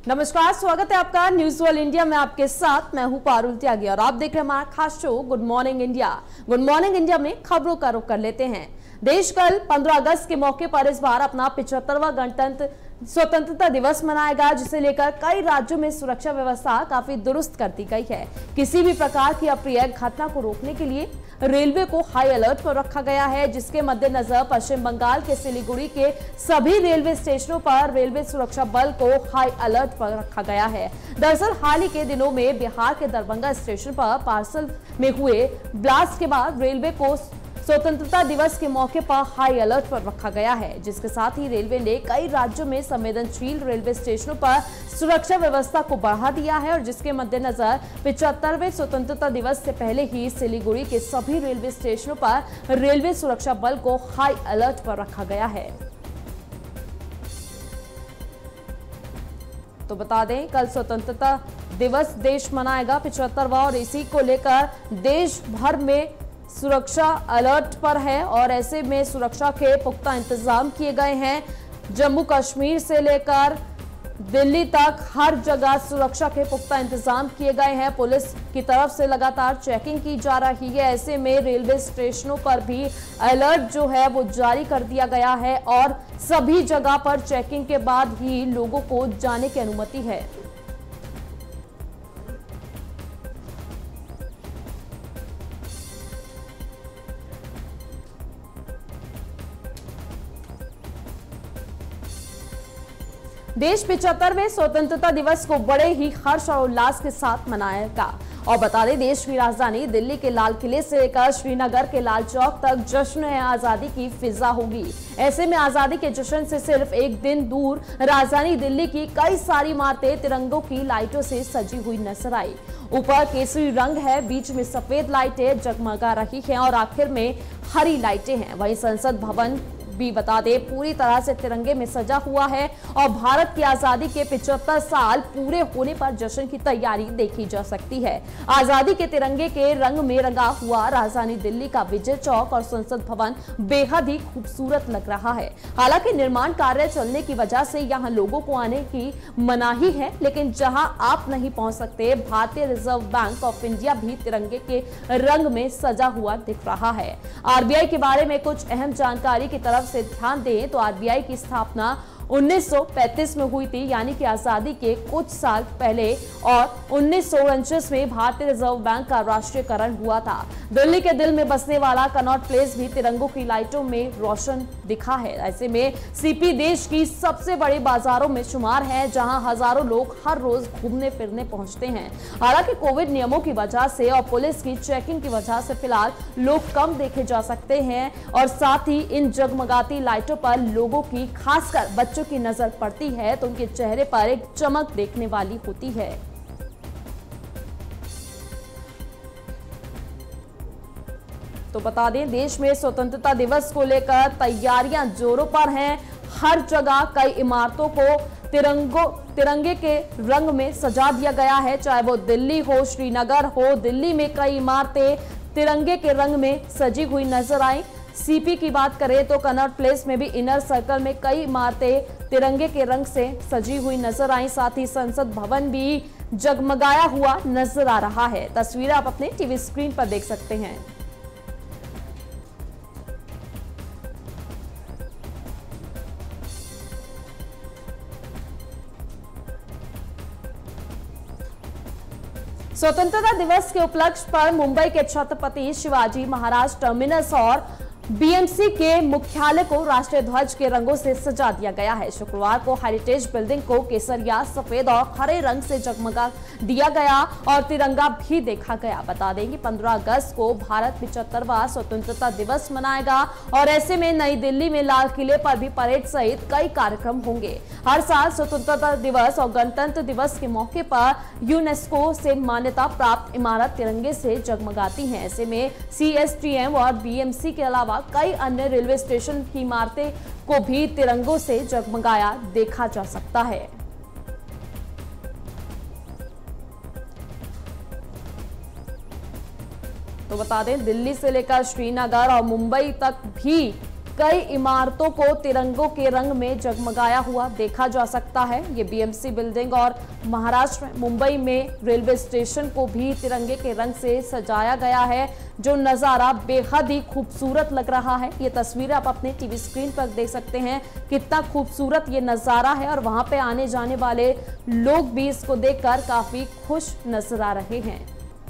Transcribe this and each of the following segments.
नमस्कार, स्वागत है आपका न्यूज वर्ल्ड इंडिया में। आपके साथ मैं हूं पारुल त्यागी और आप देख रहे हैं हमारा खास show good morning India. Good morning India में खबरों का रुख कर लेते हैं। देश कल 15 अगस्त के मौके पर इस बार अपना 75वां स्वतंत्रता दिवस मनाएगा, जिसे लेकर कई राज्यों में सुरक्षा व्यवस्था काफी दुरुस्त कर दी गई है। किसी भी प्रकार की अप्रिय घटना को रोकने के लिए रेलवे को हाई अलर्ट पर रखा गया है, जिसके मद्देनजर पश्चिम बंगाल के सिलीगुड़ी के सभी रेलवे स्टेशनों पर रेलवे सुरक्षा बल को हाई अलर्ट पर रखा गया है। दरअसल हाल ही के दिनों में बिहार के दरभंगा स्टेशन पर पार्सल में हुए ब्लास्ट के बाद रेलवे को स्वतंत्रता दिवस के मौके पर हाई अलर्ट पर रखा गया है, जिसके साथ ही रेलवे ने कई राज्यों में संवेदनशील रेलवे स्टेशनों पर सुरक्षा व्यवस्था को बढ़ा दिया है और जिसके मद्देनजर 75वें स्वतंत्रता दिवस से पहले ही सिलीगुड़ी के सभी रेलवे स्टेशनों पर रेलवे सुरक्षा बल को हाई अलर्ट पर रखा गया है। तो बता दें, कल स्वतंत्रता दिवस देश मनाएगा 75वां और इसी को लेकर देश भर में सुरक्षा अलर्ट पर है और ऐसे में सुरक्षा के पुख्ता इंतजाम किए गए हैं। जम्मू कश्मीर से लेकर दिल्ली तक हर जगह सुरक्षा के पुख्ता इंतजाम किए गए हैं। पुलिस की तरफ से लगातार चेकिंग की जा रही है। ऐसे में रेलवे स्टेशनों पर भी अलर्ट जो है वो जारी कर दिया गया है और सभी जगह पर चेकिंग के बाद ही लोगों को जाने की अनुमति है। देश 75वें स्वतंत्रता दिवस को बड़े ही हर्ष और उल्लास के साथ मनाएगा और बता दें, देश की राजधानी दिल्ली के लाल किले से लेकर श्रीनगर के लाल चौक तक जश्न है आजादी की फिजा होगी। ऐसे में आजादी के जश्न से सिर्फ एक दिन दूर राजधानी दिल्ली की कई सारी इमारतें तिरंगों की लाइटों से सजी हुई नजर आई। ऊपर केसरी रंग है, बीच में सफेद लाइटें जगमगा रही हैं और आखिर में हरी लाइटें हैं। वहीं संसद भवन भी बता दे पूरी तरह से तिरंगे में सजा हुआ है और भारत की आजादी के 75 साल पूरे होने पर जश्न की तैयारी देखी जा सकती है। आजादी के तिरंगे के रंग में रंगा हुआ राजधानी दिल्ली का विजय चौक और संसद भवन बेहद ही खूबसूरत लग रहा है। हालांकि निर्माण कार्य चलने की वजह से यहां लोगों को आने की मनाही है, लेकिन जहां आप नहीं पहुंच सकते, भारतीय रिजर्व बैंक ऑफ इंडिया भी तिरंगे के रंग में सजा हुआ दिख रहा है। आरबीआई के बारे में कुछ अहम जानकारी की तरफ से ध्यान दें तो आरबीआई की स्थापना 1935 में हुई थी, यानी कि आजादी के कुछ साल पहले, और 1949 में भारतीय रिजर्व बैंक का राष्ट्रीयकरण हुआ था। दिल्ली के दिल में बसने वाला कनॉट प्लेस भी तिरंगों की लाइटों में रोशन दिखा है। ऐसे में सीपी देश की सबसे बड़ी बाजारों में शुमार है, जहां हजारों लोग हर रोज घूमने फिरने पहुंचते हैं। हालांकि कोविड नियमों की वजह से और पुलिस की चेकिंग की वजह से फिलहाल लोग कम देखे जा सकते हैं और साथ ही इन जगमगाती लाइटों पर लोगों की, खासकर बच्चों की नजर पड़ती है तो उनके चेहरे पर एक चमक देखने वाली होती है। तो बता दें, देश में स्वतंत्रता दिवस को लेकर तैयारियां जोरों पर हैं। हर जगह कई इमारतों को तिरंगे के रंग में सजा दिया गया है, चाहे वो दिल्ली हो, श्रीनगर हो। दिल्ली में कई इमारतें तिरंगे के रंग में सजी हुई नजर आई। सीपी की बात करें तो कनॉट प्लेस में भी इनर सर्कल में कई इमारतें तिरंगे के रंग से सजी हुई नजर आई। साथ ही संसद भवन भी जगमगाया हुआ नजर आ रहा है। तस्वीरें आप अपने टीवी स्क्रीन पर देख सकते हैं। स्वतंत्रता दिवस के उपलक्ष्य पर मुंबई के छत्रपति शिवाजी महाराज टर्मिनस और बीएमसी के मुख्यालय को राष्ट्रीय ध्वज के रंगों से सजा दिया गया है। शुक्रवार को हेरिटेज बिल्डिंग को केसरिया, सफेद और हरे रंग से जगमगा दिया गया और तिरंगा भी देखा गया। बता दें कि 15 अगस्त को भारत 75वां स्वतंत्रता दिवस मनाएगा और ऐसे में नई दिल्ली में लाल किले पर भी परेड सहित कई कार्यक्रम होंगे। हर साल स्वतंत्रता दिवस और गणतंत्र दिवस के मौके पर यूनेस्को से मान्यता प्राप्त इमारत तिरंगे से जगमगाती हैं। ऐसे में सीएसटीएम और बीएमसी के अलावा कई अन्य रेलवे स्टेशन की इमारतें को भी तिरंगों से जगमगाया देखा जा सकता है। तो बता दें, दिल्ली से लेकर श्रीनगर और मुंबई तक भी कई इमारतों को तिरंगों के रंग में जगमगाया हुआ देखा जा सकता है। ये बीएमसी बिल्डिंग और महाराष्ट्र में मुंबई में रेलवे स्टेशन को भी तिरंगे के रंग से सजाया गया है, जो नजारा बेहद ही खूबसूरत लग रहा है। ये तस्वीरें आप अपने टीवी स्क्रीन पर देख सकते हैं, कितना खूबसूरत ये नजारा है और वहां पे आने जाने वाले लोग भी इसको देखकर काफी खुश नजर आ रहे हैं।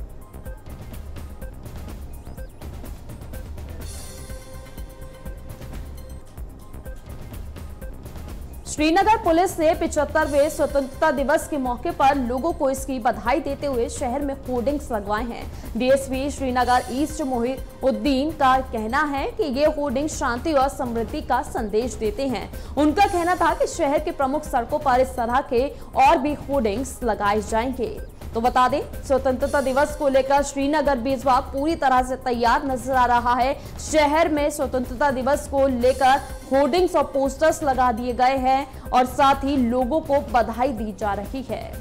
श्रीनगर पुलिस ने 75वें स्वतंत्रता दिवस के मौके पर लोगों को इसकी बधाई देते हुए शहर में होर्डिंग्स लगवाए हैं। डीएसपी श्रीनगर ईस्ट मोहिउद्दीन का कहना है कि ये होर्डिंग शांति और समृद्धि का संदेश देते हैं। उनका कहना था कि शहर के प्रमुख सड़कों पर इस तरह के और भी होर्डिंग्स लगाए जाएंगे। तो बता दें, स्वतंत्रता दिवस को लेकर श्रीनगर भी इस बार पूरी तरह से तैयार नजर आ रहा है। शहर में स्वतंत्रता दिवस को लेकर होर्डिंग्स और पोस्टर्स लगा दिए गए हैं और साथ ही लोगों को बधाई दी जा रही है।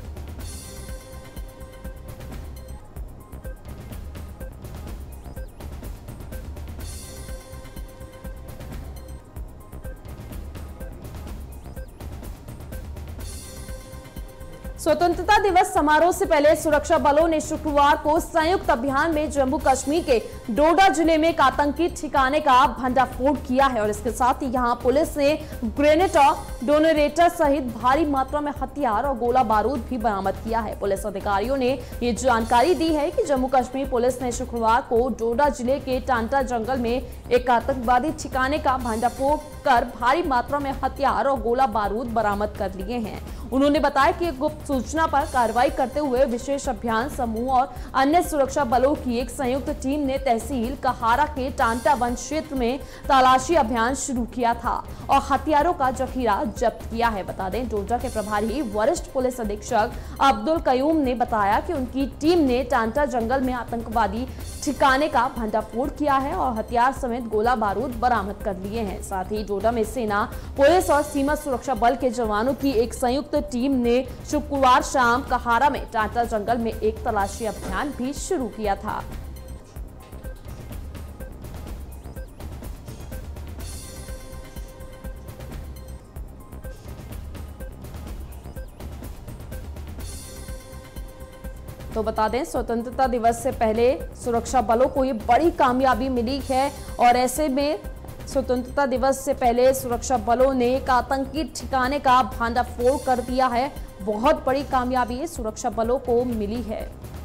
स्वतंत्रता दिवस समारोह से पहले सुरक्षा बलों ने शुक्रवार को संयुक्त अभियान में जम्मू कश्मीर के डोडा जिले में एक आतंकी ठिकाने का भंडाफोड़ किया है और इसके साथ ही यहां पुलिस ने ग्रेनेड और डोनेटर सहित भारी मात्रा में हथियार और गोला बारूद भी बरामद किया है। पुलिस अधिकारियों ने ये जानकारी दी है कि जम्मू कश्मीर पुलिस ने शुक्रवार को डोडा जिले के टांटा जंगल में एक आतंकवादी ठिकाने का भंडाफोड़ कर भारी मात्रा में हथियार और गोला बारूद बरामद कर लिए हैं। उन्होंने बताया कि गुप्त सूचना पर कार्रवाई करते हुए विशेष अभियान समूह और अन्य सुरक्षा बलों की एक संयुक्त टीम ने तहसील कहारा के टांटा वन क्षेत्र में तलाशी अभियान शुरू किया था और हथियारों का जखीरा जब्त किया है। बता दें, डोडा के प्रभारी वरिष्ठ पुलिस अधीक्षक अब्दुल कयूम ने बताया कि उनकी टीम ने टांटा जंगल में आतंकवादी ठिकाने का भंडाफोड़ किया है और हथियार समेत गोला बारूद बरामद कर लिए हैं। साथ ही डोडा में सेना, पुलिस और सीमा सुरक्षा बल के जवानों की एक संयुक्त टीम ने शुक्रवार शाम कहारा में टांटा जंगल में एक तलाशी अभियान भी शुरू किया था। तो बता दें, स्वतंत्रता दिवस से पहले सुरक्षा बलों को ये बड़ी कामयाबी मिली है और ऐसे में स्वतंत्रता दिवस से पहले सुरक्षा बलों ने एक आतंकी ठिकाने का भंडाफोड़ कर दिया है। बहुत बड़ी कामयाबी सुरक्षा बलों को मिली है।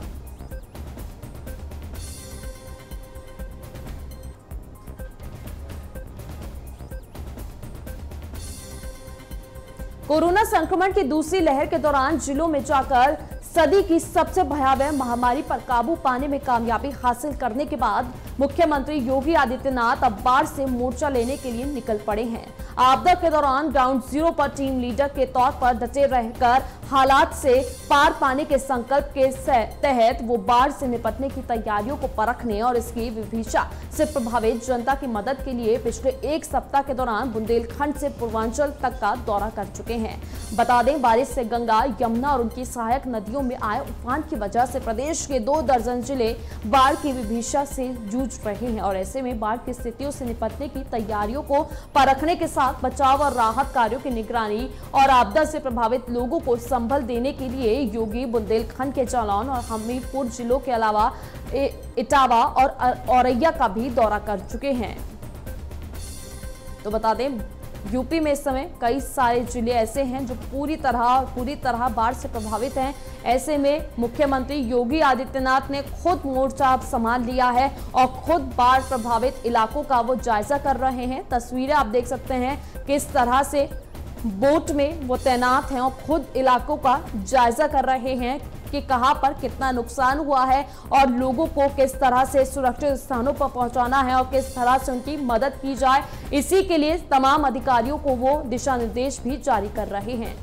कोरोना संक्रमण की दूसरी लहर के दौरान जिलों में जाकर सदी की सबसे भयावह महामारी पर काबू पाने में कामयाबी हासिल करने के बाद मुख्यमंत्री योगी आदित्यनाथ अब बाढ़ से मोर्चा लेने के लिए निकल पड़े हैं। आपदा के दौरान ग्राउंड जीरो पर टीम लीडर के तौर पर डटे रहकर हालात से पार पाने के संकल्प के तहत वो बाढ़ से निपटने की तैयारियों को परखने और इसकी विभीषिका से प्रभावित जनता की मदद के लिए पिछले एक सप्ताह के दौरान बुंदेलखंड से पूर्वांचल तक का दौरा कर चुके हैं। बता दें, बारिश से गंगा, यमुना और उनकी सहायक नदियों में आए उफान की वजह से प्रदेश के 2 दर्जन जिले बाढ़ की विभीषिका से जूझ रहे हैं और ऐसे में बाढ़ की स्थितियों से निपटने की तैयारियों को परखने के साथ बचाव और राहत कार्यों की निगरानी और आपदा से प्रभावित लोगों को संभल देने के लिए योगी बुंदेलखंड के जालौन और हमीरपुर जिलों के अलावा इटावा और औरैया का भी दौरा कर चुके हैं। तो बता दें, यूपी में इस समय कई सारे जिले ऐसे हैं जो पूरी तरह बाढ़ से प्रभावित हैं। ऐसे में मुख्यमंत्री योगी आदित्यनाथ ने खुद मोर्चा संभाल लिया है और खुद बाढ़ प्रभावित इलाकों का वो जायजा कर रहे हैं। तस्वीरें आप देख सकते हैं किस तरह से बोट में वो तैनात हैं और खुद इलाकों का जायजा कर रहे हैं कि कहां पर कितना नुकसान हुआ है और लोगों को किस तरह से सुरक्षित स्थानों पर पहुंचाना है और किस तरह से उनकी मदद की जाए। इसी के लिए तमाम अधिकारियों को वो दिशा निर्देश भी जारी कर रहे हैं।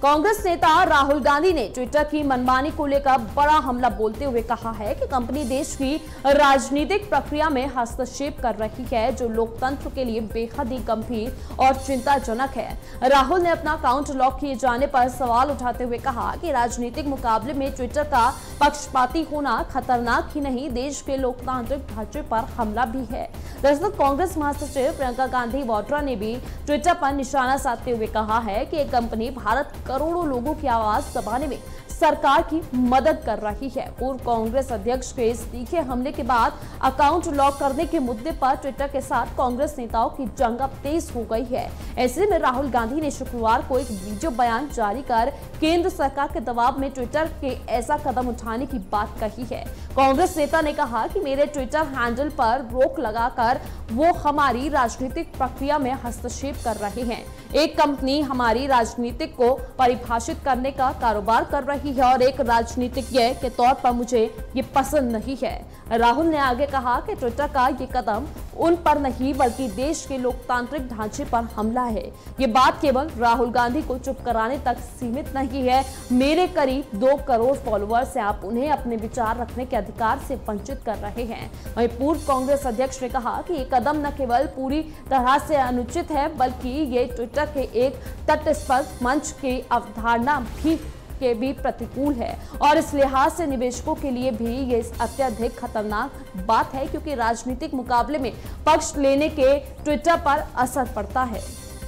कांग्रेस नेता राहुल गांधी ने ट्विटर की मनमानी को लेकर बड़ा हमला बोलते हुए कहा है कि कंपनी देश की राजनीतिक प्रक्रिया में हस्तक्षेप कर रही है, जो लोकतंत्र के लिए बेहद ही गंभीर और चिंताजनक है। राहुल ने अपना अकाउंट लॉक किए जाने पर सवाल उठाते हुए कहा कि राजनीतिक मुकाबले में ट्विटर का पक्षपाती होना खतरनाक ही नहीं, देश के लोकतांत्रिक ढांचे पर हमला भी है। दरअसल कांग्रेस महासचिव प्रियंका गांधी वाड्रा ने भी ट्विटर पर निशाना साधते हुए कहा है कि एक कंपनी भारत करोड़ों लोगों की आवाज दबाने में सरकार की मदद कर रही है। पूर्व कांग्रेस अध्यक्ष के इस तीखे हमले के बाद अकाउंट लॉक करने के मुद्दे पर ट्विटर के साथ कांग्रेस नेताओं की जंग अब तेज हो गई है। ऐसे में राहुल गांधी ने शुक्रवार को एक वीडियो बयान जारी कर केंद्र सरकार के दबाव में ट्विटर के ऐसा कदम उठाने की बात कही है। कांग्रेस नेता ने कहा कि मेरे ट्विटर हैंडल पर रोक लगाकर वो हमारी राजनीतिक प्रक्रिया में हस्तक्षेप कर रहे हैं। एक कंपनी हमारी राजनीतिक को परिभाषित करने का कारोबार कर रही है और एक राजनीतिज्ञ के तौर पर मुझे ये पसंद नहीं है। राहुल ने आगे कहा कि ट्विटर का ये कदम उन पर नहीं बल्कि देश के लोकतांत्रिक ढांचे पर हमला है। ये बात केवल राहुल गांधी को चुप कराने तक सीमित नहीं है। मेरे करीब 2 करोड़ फॉलोअर्स हैं, आप उन्हें अपने विचार रखने के अधिकार से वंचित कर रहे हैं। वहीं पूर्व कांग्रेस अध्यक्ष ने कहा कि ये कदम न केवल पूरी तरह से अनुचित है बल्कि ये ट्विटर के एक तटस्थ मंच की अवधारणा के भी प्रतिकूल है और इस लिहाज से निवेशकों के लिए भी ये अत्यधिक खतरनाक बात है, क्योंकि राजनीतिक मुकाबले में पक्ष लेने के ट्विटर पर असर पड़ता है।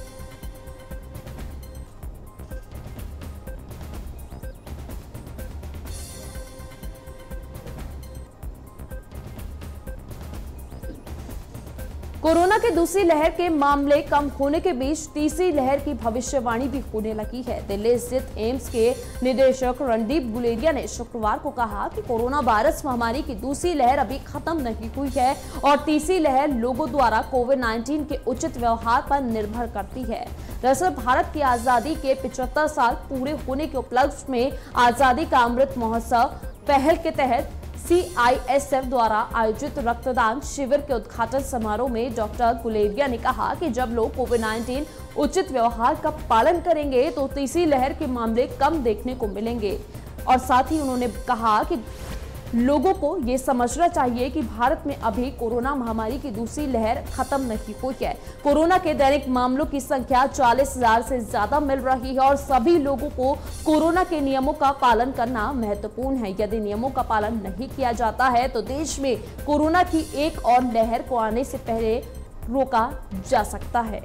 कोरोना की दूसरी लहर के मामले कम होने के बीच तीसरी लहर की भविष्यवाणी भी होने लगी है। दिल्ली स्थित एम्स के निदेशक रणदीप गुलेरिया ने शुक्रवार को कहा कि कोरोना वायरस महामारी की दूसरी लहर अभी खत्म नहीं हुई है और तीसरी लहर लोगों द्वारा कोविड-19 के उचित व्यवहार पर निर्भर करती है। दरअसल भारत की आजादी के 75 साल पूरे होने के उपलक्ष्य में आजादी का अमृत महोत्सव पहल के तहत CISF द्वारा आयोजित रक्तदान शिविर के उद्घाटन समारोह में डॉक्टर गुलेरिया ने कहा कि जब लोग कोविड-19 उचित व्यवहार का पालन करेंगे तो तीसरी लहर के मामले कम देखने को मिलेंगे। और साथ ही उन्होंने कहा कि लोगों को ये समझना चाहिए कि भारत में अभी कोरोना महामारी की दूसरी लहर खत्म नहीं हुई है। कोरोना के दैनिक मामलों की संख्या 40,000 से ज्यादा मिल रही है और सभी लोगों को कोरोना के नियमों का पालन करना महत्वपूर्ण है। यदि नियमों का पालन नहीं किया जाता है तो देश में कोरोना की एक और लहर को आने से पहले रोका जा सकता है।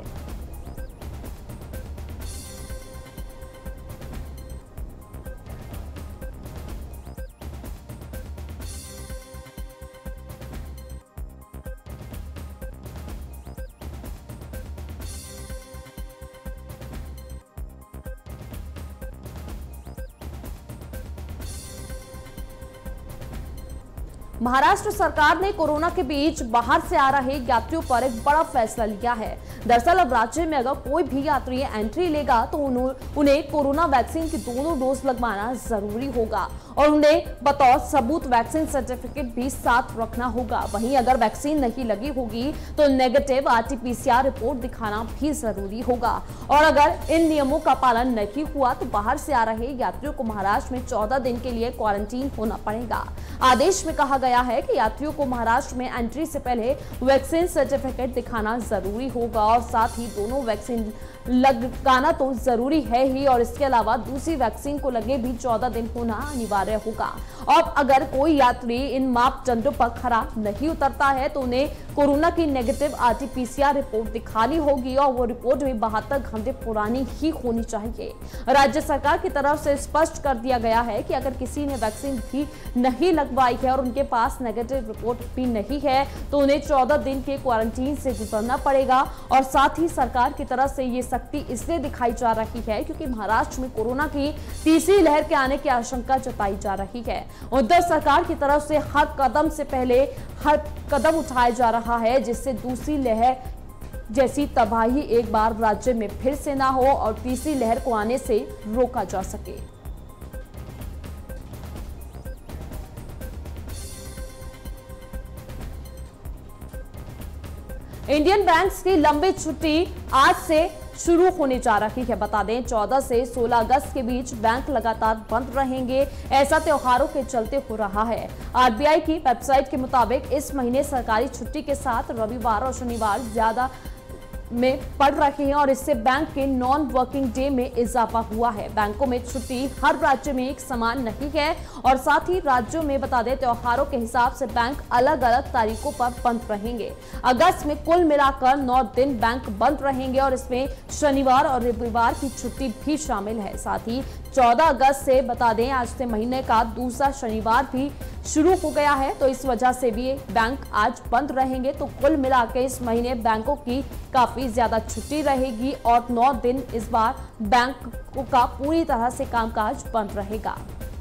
महाराष्ट्र सरकार ने कोरोना के बीच बाहर से आ रहे यात्रियों पर एक बड़ा फैसला लिया है। दरअसल अब राज्य में अगर कोई भी यात्री एंट्री लेगा तो उन्हें कोरोना वैक्सीन की दोनों डोज लगवाना जरूरी होगा और उन्हें बतौर सबूत वैक्सीन सर्टिफिकेट भी साथ रखना होगा। वहीं अगर वैक्सीन नहीं लगी होगी तो नेगेटिव RT-PCR रिपोर्ट दिखाना भी जरूरी होगा और अगर इन नियमों का पालन नहीं हुआ तो बाहर से आ रहे यात्रियों को महाराष्ट्र में 14 दिन के लिए क्वारंटीन होना पड़ेगा। आदेश में कहा गया है कि यात्रियों को महाराष्ट्र में एंट्री से पहले वैक्सीन सर्टिफिकेट दिखाना जरूरी होगा और साथ ही दोनों वैक्सीन लगाना तो जरूरी है ही और इसके अलावा दूसरी वैक्सीन को लगे भी 14 दिन होना अनिवार्य होगा। अब अगर कोई यात्री इन मापदंडों पर खरा नहीं उतरता है तो उन्हें कोरोना की नेगेटिव RT-PCR रिपोर्ट दिखानी होगी और वो रिपोर्ट भी 72 घंटे पुरानी ही होनी चाहिए। राज्य सरकार की तरफ से स्पष्ट कर दिया गया है कि अगर किसी ने वैक्सीन भी नहीं लगवाई है और उनके पास नेगेटिव रिपोर्ट भी नहीं है तो उन्हें 14 दिन के क्वारंटीन से गुजरना पड़ेगा। और साथ ही सरकार की तरफ से ये सख्ती इसलिए दिखाई जा रही है क्योंकि महाराष्ट्र में कोरोना की तीसरी लहर के आने की आशंका जताई जा रही है। उद्धव सरकार की तरफ से हर कदम से पहले हर कदम उठाया जा रहा है जिससे दूसरी लहर जैसी तबाही एक बार राज्य में फिर से ना हो और तीसरी लहर को आने से रोका जा सके। इंडियन बैंक्स की लंबी छुट्टी आज से शुरू होने जा रही है। बता दें 14 से 16 अगस्त के बीच बैंक लगातार बंद रहेंगे। ऐसा त्योहारों के चलते हो रहा है। आरबीआई की वेबसाइट के मुताबिक इस महीने सरकारी छुट्टी के साथ रविवार और शनिवार ज्यादा में पड़ रहे हैं और इससे बैंक के नॉन वर्किंग डे में इजाफा हुआ है। बैंकों में छुट्टी हर राज्य में एक समान नहीं है और साथ ही राज्यों में बता दें त्योहारों के हिसाब से बैंक अलग अलग तारीखों पर बंद रहेंगे। अगस्त में कुल मिलाकर 9 दिन बैंक बंद रहेंगे और इसमें शनिवार और रविवार की छुट्टी भी शामिल है। साथ ही 14 अगस्त से बता दें आज से महीने का दूसरा शनिवार भी शुरू हो गया है, तो इस वजह से भी बैंक आज बंद रहेंगे। तो कुल मिलाकर इस महीने बैंकों की काफी ज्यादा छुट्टी रहेगी और 9 दिन इस बार बैंक का पूरी तरह से कामकाज बंद रहेगा।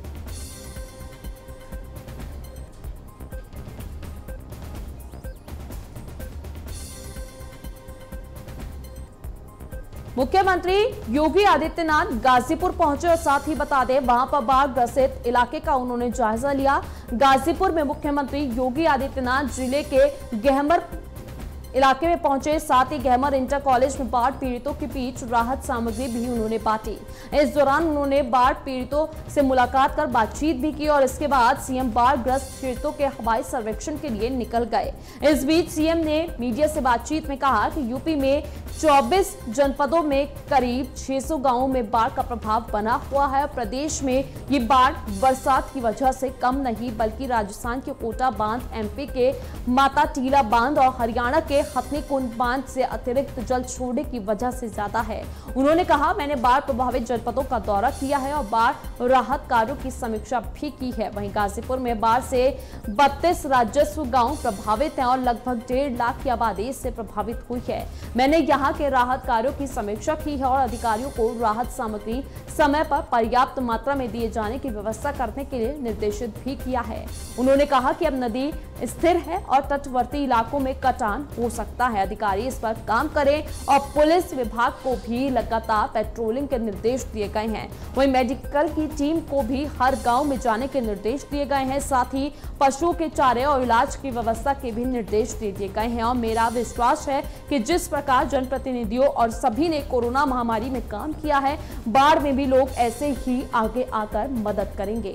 मुख्यमंत्री योगी आदित्यनाथ गाजीपुर पहुंचे और साथ ही बता दें वहां पर बाढ़ ग्रसित इलाके का उन्होंने जायजा लिया। गाजीपुर में मुख्यमंत्री योगी आदित्यनाथ जिले के गहमर इलाके में पहुंचे, साथ ही गहमर इंटर कॉलेज में बाढ़ पीड़ितों के बीच राहत सामग्री भी उन्होंने बांटी। इस दौरान उन्होंने बाढ़ पीड़ितों से मुलाकात कर बातचीत भी की और इसके बाद सीएम बाढ़ ग्रस्त क्षेत्रों के हवाई सर्वेक्षण के लिए निकल गए। इस बीच सीएम ने मीडिया से बातचीत में कहा कि यूपी में 24 जनपदों में करीब 600 गांवों में बाढ़ का प्रभाव बना हुआ है। प्रदेश में ये बाढ़ बरसात की वजह से कम नहीं बल्कि राजस्थान के कोटा बांध, एमपी के माता टीला बांध और हरियाणा के हथनीकुंड बांध से अतिरिक्त जल छोड़ने की वजह से ज्यादा है। उन्होंने कहा मैंने बाढ़ प्रभावित जनपदों का दौरा किया है और बाढ़ राहत कार्यों की समीक्षा भी की है। वहीं गाजीपुर में बाढ़ से 32 राजस्व गांव प्रभावित हैं और लगभग 1.5 लाख की आबादी इससे प्रभावित हुई है। मैंने यहाँ के राहत कार्यों की समीक्षा की है और अधिकारियों को राहत सामग्री समय पर पर्याप्त मात्रा में दिए जाने की व्यवस्था करने के लिए निर्देशित भी किया है। उन्होंने कहा कि अब नदी स्थिर है और तटवर्ती इलाकों में कटान हो सकता है। अधिकारी इस पर काम करें और पुलिस विभाग को भी लगातार पेट्रोलिंग के निर्देश दिए गए हैं। वहीं मेडिकल की टीम को भी हर गांव में जाने के निर्देश दिए गए हैं। साथ ही पशुओं के चारे और इलाज की व्यवस्था के भी निर्देश दे दिए गए हैं और मेरा विश्वास है कि जिस प्रकार जनप्रतिनिधियों और सभी ने कोरोना महामारी में काम किया है, बाढ़ में भी लोग ऐसे ही आगे आकर मदद करेंगे।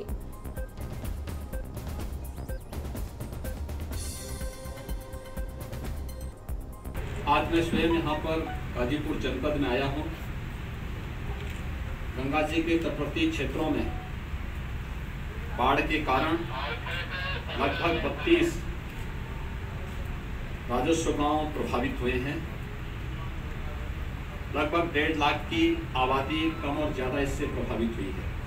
आज मैं स्वयं यहाँ पर गाजीपुर जनपद में आया हूँ। गंगा जी के तटवर्ती क्षेत्रों में बाढ़ के कारण लगभग 32 राजस्व गांव प्रभावित हुए हैं। लगभग 1.5 लाख की आबादी कम और ज्यादा इससे प्रभावित हुई है।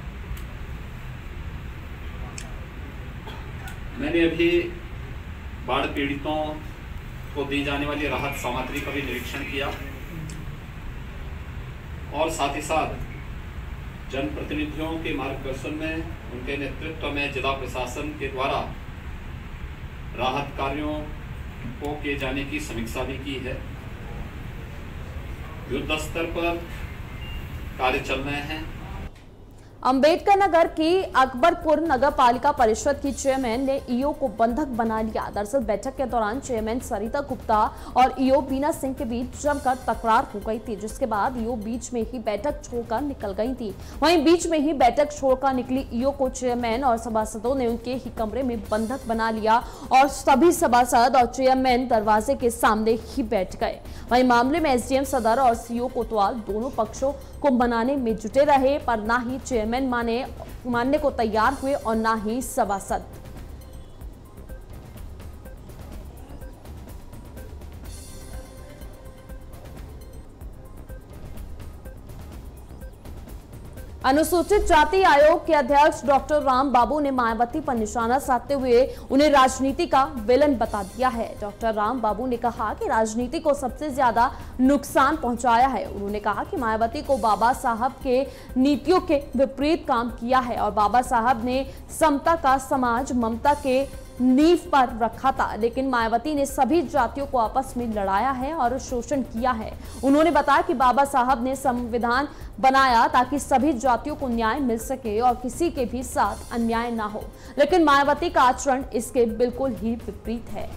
मैंने अभी बाढ़ पीड़ितों को दी जाने वाली राहत सामग्री का भी निरीक्षण किया और साथ ही साथ जनप्रतिनिधियों के मार्गदर्शन में, उनके नेतृत्व में जिला प्रशासन के द्वारा राहत कार्यों को किए जाने की समीक्षा भी की है। युद्ध स्तर पर कार्य चल रहे हैं। अंबेडकर नगर की अकबरपुर नगर पालिका परिषद की चेयरमैन ने ईओ को बंधक बना लिया। दरअसल बैठक के दौरान चेयरमैन सरिता गुप्ता और ईओ बीना सिंह के बीच जमकर तकरार हो गई थी, जिसके बाद ईओ बीच में ही बैठक छोड़कर निकल गई थी। वहीं बीच में ही बैठक छोड़कर निकली ईओ को चेयरमैन और सभासदों ने उनके ही कमरे में बंधक बना लिया और सभी सभासद और चेयरमैन दरवाजे के सामने ही बैठ गए। वहीं मामले में एसडीएम सदर और सीओ कोतवाल दोनों पक्षों को मनाने में जुटे रहे, पर ना ही चेयरमैन मानने को तैयार हुए और ना ही सभासद। अनुसूचित जाति आयोग के अध्यक्ष डॉक्टर राम बाबू ने मायावती पर निशाना साधते हुए उन्हें राजनीति का विलन बता दिया है। डॉक्टर राम बाबू ने कहा कि राजनीति को सबसे ज्यादा नुकसान पहुंचाया है। उन्होंने कहा कि मायावती को बाबा साहब के नीतियों के विपरीत काम किया है और बाबा साहब ने समता का समाज ममता के नींव पर रखा था, लेकिन मायावती ने सभी जातियों को आपस में लड़ाया है और शोषण किया है। उन्होंने बताया कि बाबा साहब ने संविधान बनाया ताकि सभी जातियों को न्याय मिल सके और किसी के भी साथ अन्याय ना हो, लेकिन मायावती का आचरण इसके बिल्कुल ही विपरीत है।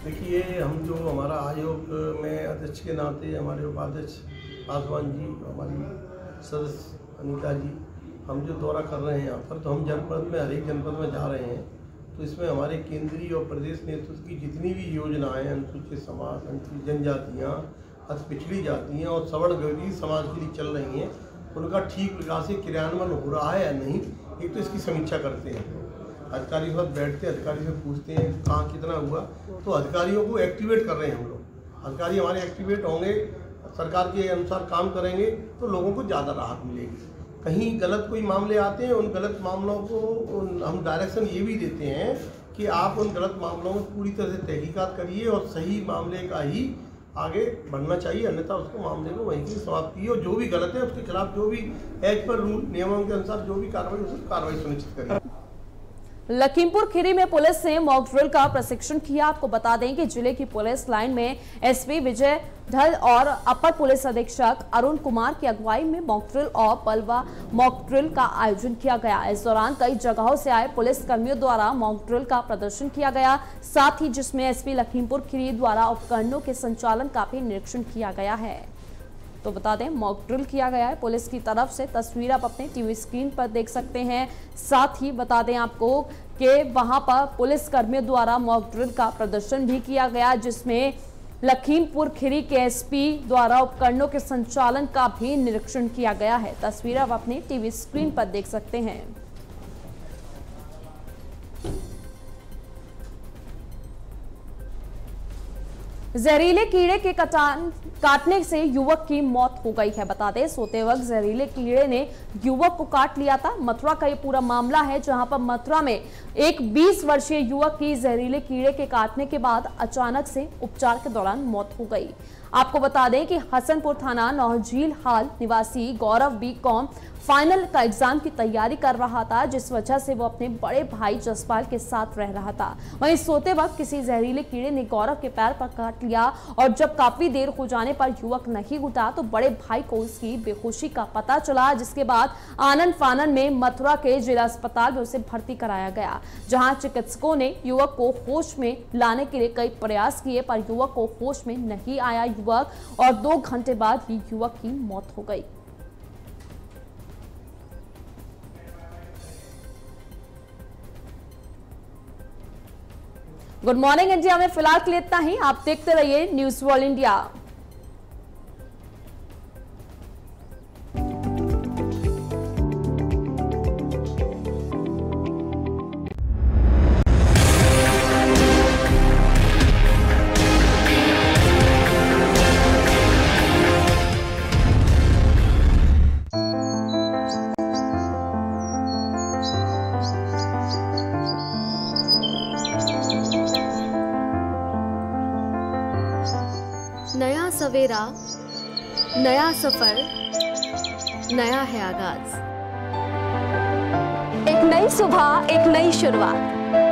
देखिए, हम जो हमारा आयोग में अध्यक्ष के नाते हमारे उपाध्यक्ष पासवान जी, हमारी सदस्य अनीता जी, हम जो दौरा कर रहे हैं यहाँ पर, तो हम जनपद में, हर एक जनपद में जा रहे हैं। तो इसमें हमारे केंद्रीय और प्रदेश नेतृत्व की जितनी भी योजनाएं अनुसूचित समाज, अनुसूचित जनजातियाँ, अति पिछड़ी जातियाँ और सवर्ण गरीब समाज के लिए चल रही हैं, उनका ठीक प्रकार से क्रियान्वयन हो रहा है या नहीं, एक तो इसकी समीक्षा करते हैं। अधिकारी के साथ बैठते हैं, अधिकारी से पूछते हैं कहाँ कितना हुआ, तो अधिकारियों को एक्टिवेट कर रहे हैं हम लोग। अधिकारी हमारे एक्टिवेट होंगे, सरकार के अनुसार काम करेंगे तो लोगों को ज़्यादा राहत मिलेगी। कहीं गलत कोई मामले आते हैं, उन गलत मामलों को हम डायरेक्शन ये भी देते हैं कि आप उन गलत मामलों में पूरी तरह से तहकीकात करिए और सही मामले का ही आगे बढ़ना चाहिए, अन्यथा उसको मामले को वहीं की समाप्त कीजिए और जो भी गलत है उसके खिलाफ जो भी एक्ट पर रूल नियमों के अनुसार जो भी कार्रवाई उसकी कार्रवाई सुनिश्चित करिए। लखीमपुर खीरी में पुलिस ने मॉक ड्रिल का प्रशिक्षण किया। आपको बता दें कि जिले की पुलिस लाइन में एसपी विजय ढल और अपर पुलिस अधीक्षक अरुण कुमार की अगुवाई में मॉक ड्रिल और पलवा मॉक ड्रिल का आयोजन किया गया। इस दौरान कई जगहों से आए पुलिस कर्मियों द्वारा मॉक ड्रिल का प्रदर्शन किया गया, साथ ही जिसमें एसपी लखीमपुर खीरी द्वारा उपकरणों के संचालन का भी निरीक्षण किया गया है। तो बता दें, मॉक ड्रिल किया गया है पुलिस की तरफ से। तस्वीर आप अपने टीवी स्क्रीन पर देख सकते हैं। साथ ही बता दें आपको कि वहां पर पुलिस कर्मियों द्वारा मॉक ड्रिल का प्रदर्शन भी किया गया, जिसमें लखीमपुर खीरी के एसपी द्वारा उपकरणों के संचालन का भी निरीक्षण किया गया है। तस्वीर आप अपने टीवी स्क्रीन पर देख सकते हैं। जहरीले कीड़े के काटने से युवक की मौत हो गई है। बता दें, सोते वक्त जहरीले कीड़े ने युवक को काट लिया था। मथुरा का ये पूरा मामला है, जहां पर मथुरा में एक 20 वर्षीय युवक की जहरीले कीड़े के काटने के बाद अचानक से उपचार के दौरान मौत हो गई। आपको बता दें कि हसनपुर थाना नौझील हाल निवासी गौरव बीकॉम फाइनल का एग्जाम की तैयारी कर रहा था, जिस वजह से वो अपने बड़े भाई जसपाल के साथ रह रहा था। वहीं सोते वक्त किसी जहरीले कीड़े ने गौरव के पैर पर काट लिया और जब काफी देर हो जाने पर युवक नहीं उठा तो बड़े भाई को उसकी बेहोशी का पता चला, जिसके बाद आनन फानन में मथुरा के जिला अस्पताल में उसे भर्ती कराया गया, जहां चिकित्सकों ने युवक को होश में लाने के लिए कई प्रयास किए, पर युवक को होश में नहीं आया युवक, और 2 घंटे बाद ही युवक की मौत हो गई। गुड मॉर्निंग इंडिया में फिलहाल के लिए इतना ही। आप देखते रहिए न्यूज़ वर्ल्ड इंडिया। नया सवेरा, नया सफर, नया है आगाज। एक नई सुबह, एक नई शुरुआत।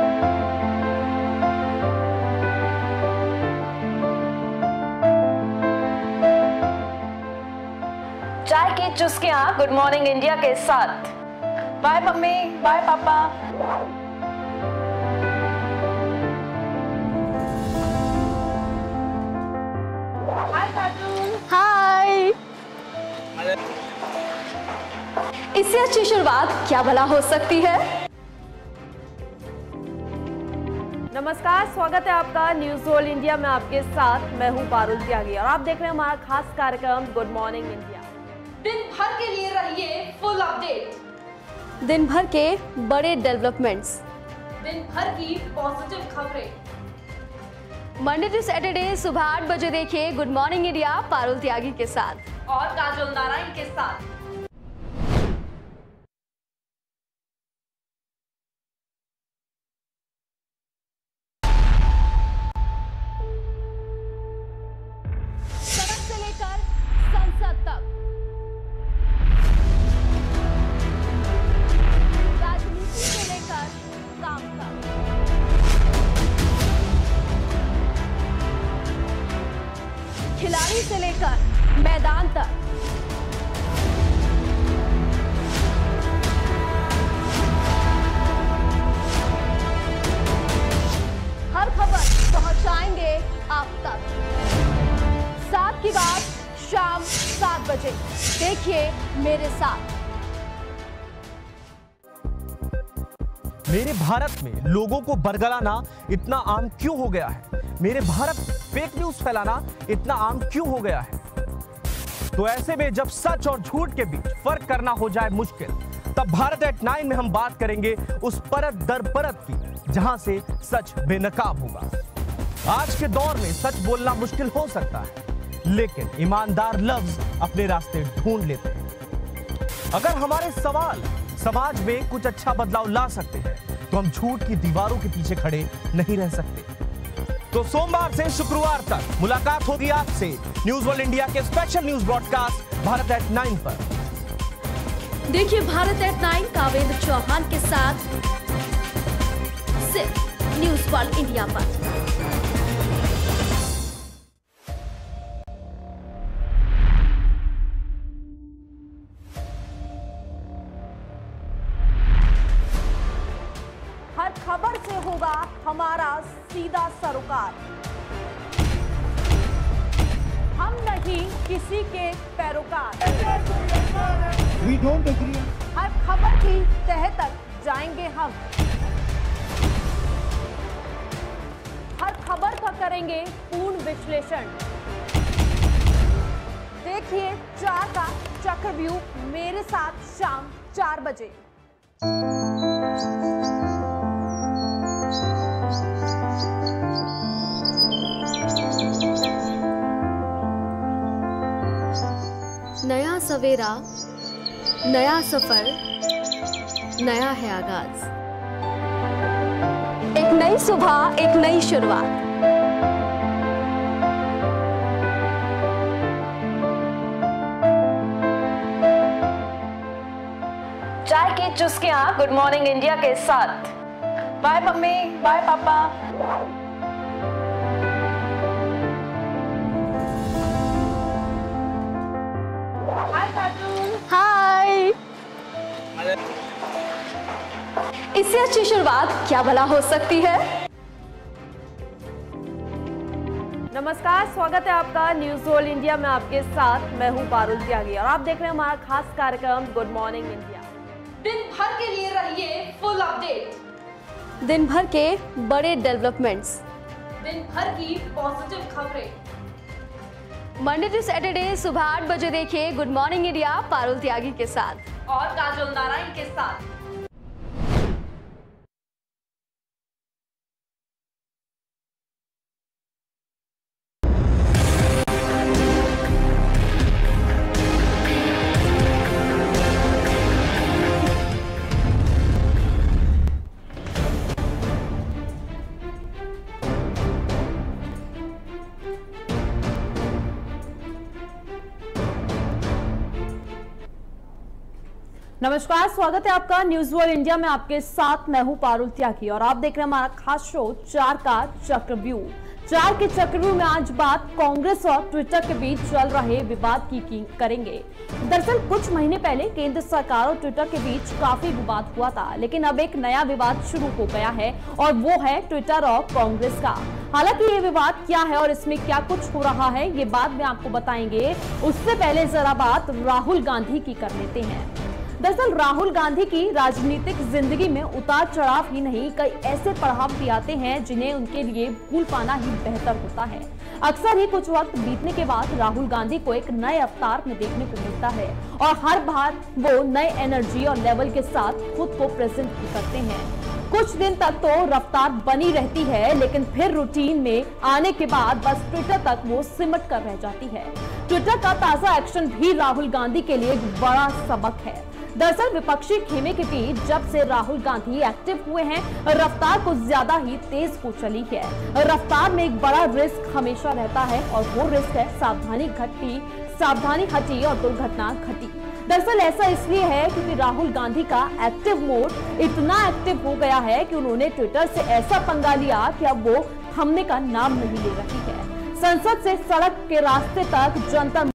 चाय की चुस्कियां गुड मॉर्निंग इंडिया के साथ। बाय मम्मी, बाय पापा। हाय। इससे अच्छी शुरुआत क्या भला हो सकती है। नमस्कार, स्वागत है आपका न्यूज़ वर्ल्ड इंडिया में। आपके साथ मैं हूं पारुल त्यागी और आप देख रहे हैं हमारा खास कार्यक्रम गुड मॉर्निंग इंडिया। दिन भर के लिए रहिए फुल अपडेट। दिन भर के बड़े डेवलपमेंट्स, दिन भर की पॉजिटिव खबरें। मंडे टू सैटरडे सुबह 8 बजे देखिए good morning India Parul Tyagi के साथ और काजल नारायण के साथ। सड़क से लेकर संसद तक, राजनीति से लेकर काम तक, खिलाड़ी से लेकर मैदान तक, मेरे साथ। मेरे भारत में लोगों को बरगलाना इतना आम क्यों हो गया है? मेरे भारत में फेक न्यूज फैलाना इतना आम क्यों हो गया है? तो ऐसे में जब सच और झूठ के बीच फर्क करना हो जाए मुश्किल, तब भारत एट 9 में हम बात करेंगे उस परत दर परत की जहां से सच बेनकाब होगा। आज के दौर में सच बोलना मुश्किल हो सकता है, लेकिन ईमानदार लफ्ज अपने रास्ते ढूंढ लेते हैं। अगर हमारे सवाल समाज में कुछ अच्छा बदलाव ला सकते हैं, तो हम झूठ की दीवारों के पीछे खड़े नहीं रह सकते। तो सोमवार से शुक्रवार तक मुलाकात होगी आपसे न्यूज वर्ल्ड इंडिया के special news broadcast Bharat at 9 पर। देखिए भारत एट 9 कावेंद्र चौहान के साथ सिर्फ न्यूज वर्ल्ड इंडिया पर। हर खबर से होगा हमारा सीधा सरोकार। हम नहीं किसी के पैरोकार। We don't agree. हर खबर की तह तक जाएंगे हम। हर खबर का करेंगे पूर्ण विश्लेषण। देखिए 4 का चक्रव्यूह मेरे साथ शाम 4 बजे। नया सवेरा, नया सफर, नया है आगाज। एक नई सुबह, एक नई शुरुआत। चाय की चुस्कियां गुड मॉर्निंग इंडिया के साथ। बाय मम्मी, बाय पापा। हाय। इससे अच्छी शुरुआत क्या भला हो सकती है? नमस्कार, स्वागत है आपका न्यूज वर्ल्ड इंडिया में। आपके साथ मैं हूं पारुल त्यागी और आप देख रहे हैं हमारा खास कार्यक्रम गुड मॉर्निंग इंडिया। दिन भर के लिए रहिए फुल अपडेट। दिन भर के बड़े डेवलपमेंट्स, दिन भर की पॉजिटिव खबरें। मंडे टू सैटरडे सुबह 8 बजे देखिए good morning India Parul Tyagi के साथ और काजल नारायण के साथ। नमस्कार, स्वागत है आपका न्यूज वर्ल्ड इंडिया में। आपके साथ मैं हूं पारुल त्यागी और आप देख रहे हैं हमारा खास शो 4 का चक्रव्यूह। 4 के चक्रव्यूह में आज बात कांग्रेस और ट्विटर के बीच चल रहे विवाद की करेंगे। दरअसल कुछ महीने पहले केंद्र सरकार और ट्विटर के बीच काफी विवाद हुआ था, लेकिन अब एक नया विवाद शुरू हो गया है और वो है ट्विटर और कांग्रेस का। हालांकि ये विवाद क्या है और इसमें क्या कुछ हो रहा है, ये बाद में आपको बताएंगे। उससे पहले जरा बात राहुल गांधी की कर लेते हैं। दरअसल राहुल गांधी की राजनीतिक जिंदगी में उतार चढ़ाव ही नहीं, कई ऐसे पड़ाव भी आते हैं जिन्हें उनके लिए भूल पाना ही बेहतर होता है। अक्सर ही कुछ वक्त बीतने के बाद राहुल गांधी को एक नए अवतार में देखने को मिलता है और हर बार वो नए एनर्जी और लेवल के साथ खुद को प्रेजेंट भी करते हैं। कुछ दिन तक तो रफ्तार बनी रहती है, लेकिन फिर रूटीन में आने के बाद बस ट्विटर तक वो सिमट कर रह जाती है। ट्विटर का ताजा एक्शन भी राहुल गांधी के लिए एक बड़ा सबक है। दरअसल विपक्षी खेमे के बीच जब से राहुल गांधी एक्टिव हुए हैं, रफ्तार कुछ ज्यादा ही तेज हो चली है। रफ्तार में एक बड़ा रिस्क हमेशा रहता है और वो रिस्क है सावधानी हटी और दुर्घटना घटी। दरअसल ऐसा इसलिए है क्योंकि राहुल गांधी का एक्टिव मोड इतना एक्टिव हो गया है कि उन्होंने ट्विटर से ऐसा पंगा लिया कि अब वो थमने का नाम नहीं ले रही है। संसद से सड़क के रास्ते तक, जनता